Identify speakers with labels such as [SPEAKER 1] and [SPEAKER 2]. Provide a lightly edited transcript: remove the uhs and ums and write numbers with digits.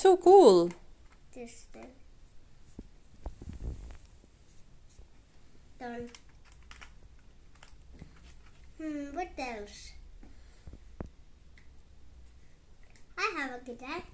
[SPEAKER 1] so cool.
[SPEAKER 2] This thing. Done. What else? I have a guitar.